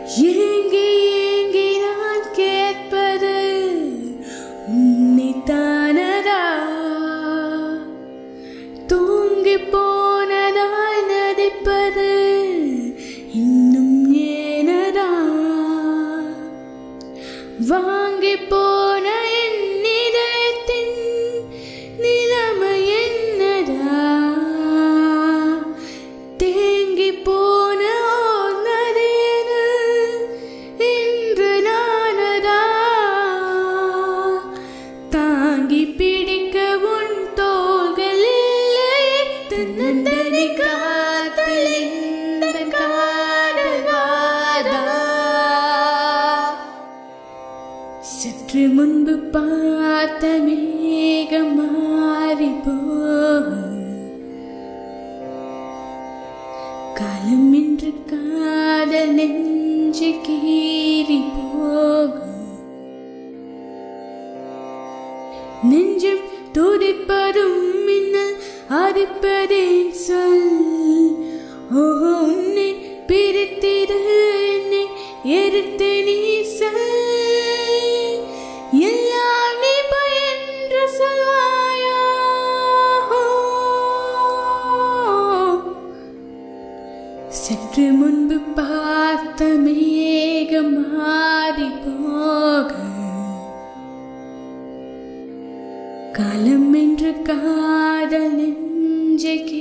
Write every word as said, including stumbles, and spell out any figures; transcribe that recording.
ஏங்கி ஏங்கி நான் கேட்பது உன்னைத்தானடா. தூங்கி போனதாய் நடிப்பது இன்னும் ஏனடா. வாங்கி போன என் இதயத்தின் நிலைமை என்னடா. தேங்கி போன ஓர் நதியென இன்று நானடா. தாங்கி பிடிக்க உன் தோள்கள் இல்லையே. தன்னந்தனி காத்தல் இந்த காதலாதா. சற்று முன்பு பார்த்த மேகம் மாறி போக, காலம் என்று காதல் நெஞ்சு கீறி போக, நெஞ்சம் துடிப்பதும் மின்னல் அடிப்பதேன் சொல். ஓஹோ உன்னை பிரித்திட என்னை எரித்து நீ சொல். எல்லாம் நீ பயன்று சொல்வாயா. சற்று முன்பு பார்த்த மேகம் மாறி போக, காலம் என்று காதல் நெஞ்சை